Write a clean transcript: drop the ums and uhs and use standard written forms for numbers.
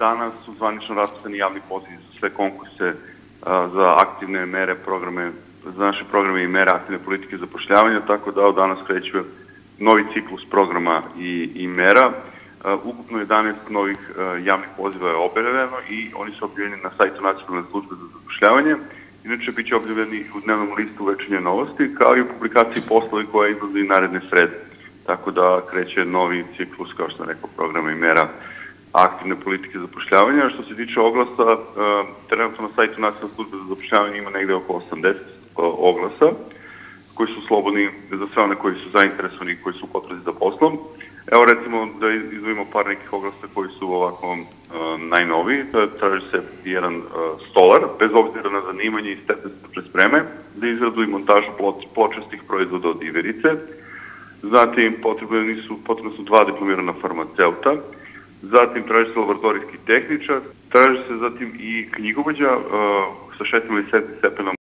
danas su zvanično raspisani javni pozivi za sve konkurse za aktivne mere, za naše programe i mere aktivne politike zapošljavanja, tako da od danas kreće novi ciklus programa i mera. Ukupno 11 novih javnih poziva je objavljeno i oni su objavljeni na sajtu Nacionalne službe za zapošljavanje. Inače, bit će objavljeni u dnevnom listu Večernje novosti, kao i u publikaciji Poslovi koja izlazi naredne srede. Tako da kreće novi ciklus, kao što sam rekao, programa i mera aktivne politike zapošljavanja. Što se tiče oglasa, trenutno na sajtu Nacionalne službe za zapošljavanje ima negde oko 80 oglasa, koji su slobodni za sve one koji su zainteresovani i koji su u potrazi za poslom. Evo recimo da izdvojimo par nekih oglasa koji su ovako najnoviji. Traži se jedan stolar, bez obzira na zanimanje i stepen stručne spreme, za izradu i montažu pločastih proizvoda od iverice. Zatim potrebni su 2 diplomirana farmaceuta. Zatim traži se laboratorijski tehničar. Traži se zatim i knjigovođa sa 6. ili 7. stepenom